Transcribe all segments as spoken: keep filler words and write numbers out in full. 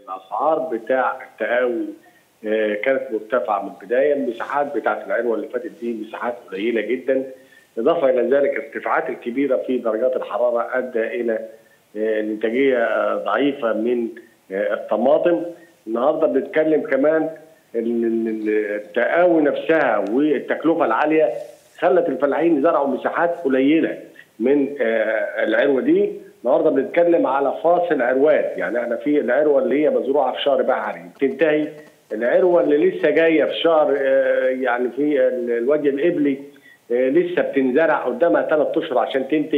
الاسعار بتاع التقاوي كانت مرتفعه من البدايه. المساحات بتاعت العروه اللي فاتت دي مساحات قليله جدا، اضافه الى ذلك الارتفاعات الكبيره في درجات الحراره ادى الى انتاجيه ضعيفه من الطماطم. النهارده بنتكلم كمان ان التقاوي نفسها والتكلفه العاليه خلت الفلاحين يزرعوا مساحات قليله من العروه دي. النهارده بنتكلم على فاصل عروات، يعني احنا في العروه اللي هي مزروعه في شهر بحري بتنتهي، العروه اللي لسه جايه في شهر يعني في الوجه القبلي لسه بتنزرع قدامها ثلاث اشهر عشان تنتج.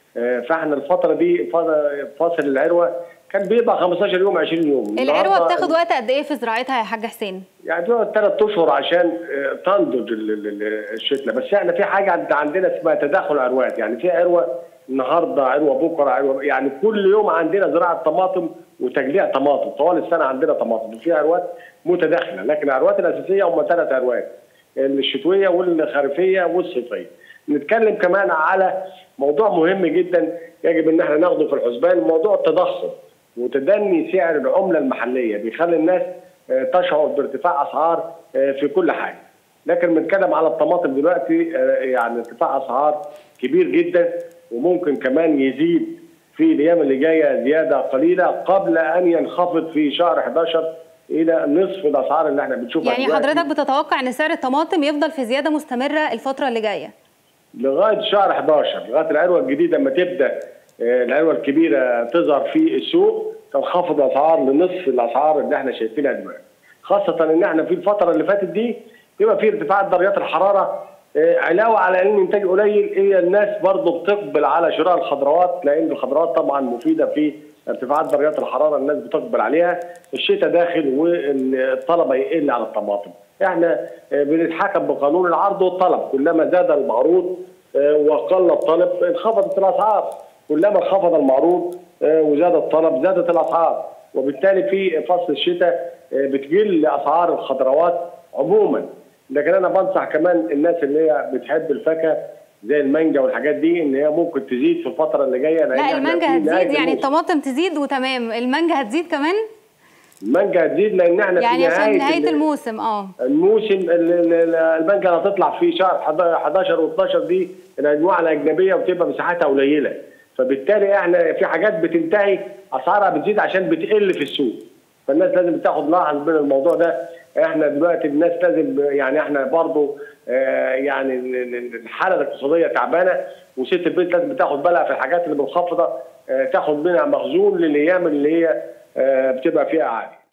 فاحنا الفتره دي فاصل العروه كان بيبقى خمستاشر يوم عشرين يوم. العروه بتاخد وقت قد ايه في زراعتها يا حاج حسين؟ يعني بتقعد ثلاث اشهر عشان تنضج الشتله. بس احنا في حاجه عندنا اسمها تداخل عروات، يعني في عروه النهارده عروه بكره عروه، يعني كل يوم عندنا زراعه طماطم وتجليع طماطم، طوال السنه عندنا طماطم في عروات متداخله، لكن العروات الاساسيه هم ثلاث عروات، الشتويه والخريفيه والصيفيه. نتكلم كمان على موضوع مهم جدا يجب ان احنا ناخده في الحسبان، موضوع التضخم وتدني سعر العمله المحليه بيخلي الناس تشعر بارتفاع اسعار في كل حاجه. لكن بنتكلم على الطماطم دلوقتي يعني ارتفاع اسعار كبير جدا، وممكن كمان يزيد في الايام اللي جايه زياده قليله قبل ان ينخفض في شهر حداشر الى نصف الاسعار اللي احنا بنشوفها يعني دلوقتي. حضرتك بتتوقع ان سعر الطماطم يفضل في زياده مستمره الفتره اللي جايه لغايه شهر حداشر، لغايه العروه الجديده لما تبدا العروه الكبيره تظهر في السوق تنخفض الاسعار لنصف الاسعار اللي احنا شايفينها دلوقتي، خاصه ان احنا في الفتره اللي فاتت دي بيبقى في ارتفاعات درجات الحراره علاوه على ان الانتاج قليل. هي الناس برضه بتقبل على شراء الخضروات، لان الخضروات طبعا مفيده في ارتفاعات درجات الحراره، الناس بتقبل عليها. الشتاء داخل والطلب هيقل على الطماطم. احنا بنتحكم بقانون العرض والطلب، كلما زاد المعروض وقل الطلب انخفضت الاسعار، كلما انخفض المعروض وزاد الطلب زادت الاسعار، وبالتالي في فصل الشتاء بتقل اسعار الخضروات عموما. لكن انا بنصح كمان الناس اللي هي بتحب الفاكهه زي المانجا والحاجات دي ان هي ممكن تزيد في الفتره اللي جايه. لا المانجا هتزيد، يعني الطماطم تزيد وتمام، المانجا هتزيد كمان؟ المانجا هتزيد لان احنا يعني في عشان نهايه الموسم. اه الموسم المانجا هتطلع في شهر حداشر واتناشر دي الانواع الاجنبيه وتبقى مساحتها قليله، فبالتالي احنا في حاجات بتنتهي اسعارها بتزيد عشان بتقل في السوق، فالناس لازم تاخد لاحظ من الموضوع ده. احنا دلوقتي الناس لازم يعني احنا برضه آه يعني الحاله الاقتصاديه تعبانه، وست البيت لازم تاخد بالها في الحاجات اللي منخفضه، آه تاخد منها مخزون للايام اللي هي آه بتبقى فيها عالي.